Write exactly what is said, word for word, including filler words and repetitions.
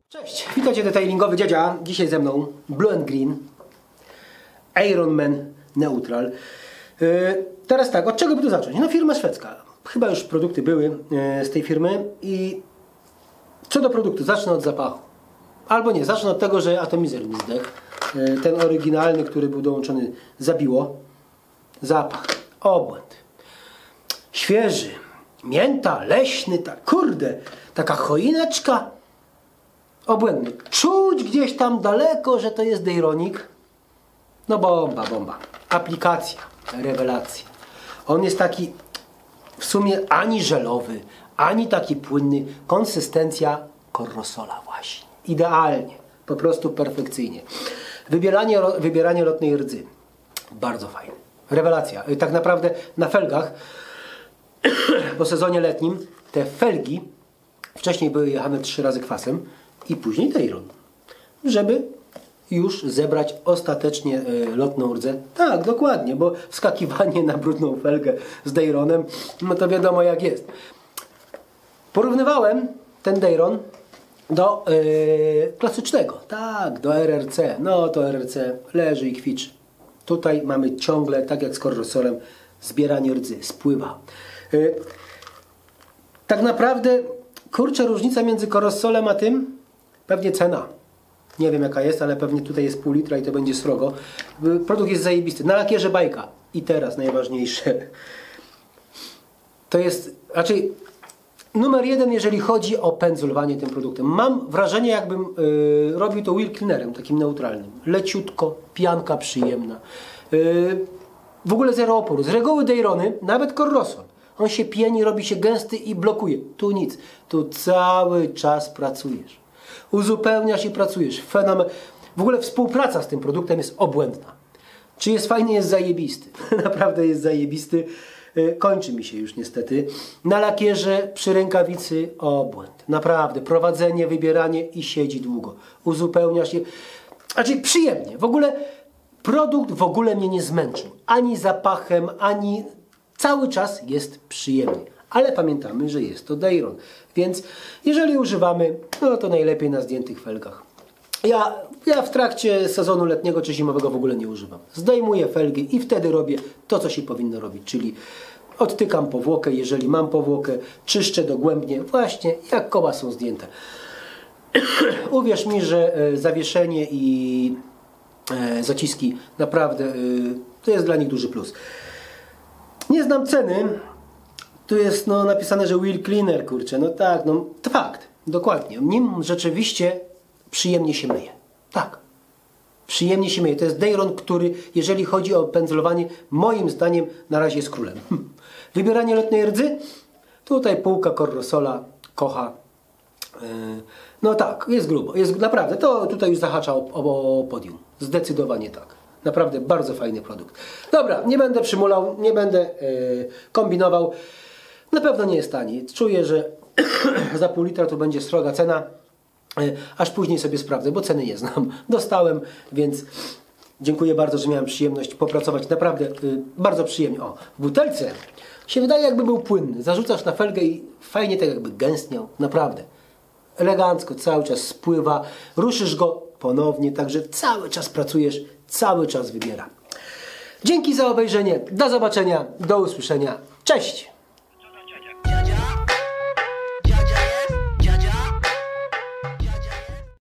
Cześć, witajcie detailingowy dziadzia. Dzisiaj ze mną Blue and Green Ironman Neutral. Yy, teraz tak, od czego by tu zacząć? No firma szwedzka. Chyba już produkty były yy, z tej firmy i co do produktu, zacznę od zapachu. Albo nie, zacznę od tego, że atomizer mi zdechł. Yy, ten oryginalny, który był dołączony, zabiło. Zapach, obłęd. Świeży, mięta, leśny, tak kurde, taka choineczka. Obłędny. Czuć gdzieś tam daleko, że to jest Dejronik. No bomba, bomba. Aplikacja, rewelacja. On jest taki w sumie ani żelowy, ani taki płynny. Konsystencja Corrosola właśnie. Idealnie. Po prostu perfekcyjnie. Wybieranie, wybieranie lotnej rdzy. Bardzo fajne. Rewelacja. Tak naprawdę na felgach po sezonie letnim te felgi wcześniej były jechane trzy razy kwasem i później Dejron, żeby już zebrać ostatecznie y, lotną rdzę. Tak, dokładnie, bo wskakiwanie na brudną felgę z Dejronem, no to wiadomo jak jest. Porównywałem ten Dejron do y, klasycznego, tak, do R R C. No to R R C leży i kwiczy. Tutaj mamy ciągle, tak jak z Corrosolem, zbieranie rdzy, spływa. Y, tak naprawdę, kurczę, różnica między Corrosolem a tym, pewnie cena. Nie wiem jaka jest, ale pewnie tutaj jest pół litra i to będzie srogo. Produkt jest zajebisty. Na lakierze bajka. I teraz najważniejsze. To jest raczej numer jeden, jeżeli chodzi o pędzlowanie tym produktem. Mam wrażenie, jakbym yy, robił to wheel cleanerem, takim neutralnym. Leciutko, pianka przyjemna. Yy, w ogóle zero oporu. Z reguły Dejrony, nawet Corrosol, on się pieni, robi się gęsty i blokuje. Tu nic. Tu cały czas pracujesz. Uzupełniasz i pracujesz. Fenomen. W ogóle współpraca z tym produktem jest obłędna. Czy jest fajny? Jest zajebisty. Naprawdę jest zajebisty. Kończy mi się już niestety. Na lakierze, przy rękawicy obłęd. Naprawdę. Prowadzenie, wybieranie i siedzi długo. Uzupełniasz je. Znaczy przyjemnie. W ogóle produkt w ogóle mnie nie zmęczył. Ani zapachem, ani... Cały czas jest przyjemnie. Ale pamiętamy, że jest to Dejron. Więc jeżeli używamy, no to najlepiej na zdjętych felgach. Ja, ja w trakcie sezonu letniego czy zimowego w ogóle nie używam. Zdejmuję felgi i wtedy robię to, co się powinno robić. Czyli odtykam powłokę, jeżeli mam powłokę, czyszczę dogłębnie, właśnie jak koła są zdjęte. Uwierz mi, że e, zawieszenie i e, zaciski naprawdę e, to jest dla nich duży plus. Nie znam ceny. Tu jest no, napisane, że wheel cleaner, kurczę. No tak, no to fakt. Dokładnie. Nim rzeczywiście przyjemnie się myje. Tak. Przyjemnie się myje. To jest Dejron, który, jeżeli chodzi o pędzlowanie, moim zdaniem na razie jest królem. Hm. Wybieranie lotnej rdzy? Tutaj półka Corrosola, kocha. Yy, no tak, jest grubo. Jest naprawdę. To tutaj już zahacza o, o, o podium. Zdecydowanie tak. Naprawdę bardzo fajny produkt. Dobra, nie będę przymulał, nie będę yy, kombinował. Na pewno nie jest tani. Czuję, że za pół litra to będzie sroga cena. Yy, aż później sobie sprawdzę, bo ceny nie znam. Dostałem, więc dziękuję bardzo, że miałem przyjemność popracować. Naprawdę yy, bardzo przyjemnie. O, w butelce się wydaje jakby był płynny. Zarzucasz na felgę i fajnie tak jakby gęstniał. Naprawdę. Elegancko, cały czas spływa. Ruszysz go ponownie, także cały czas pracujesz, cały czas wybiera. Dzięki za obejrzenie. Do zobaczenia, do usłyszenia. Cześć!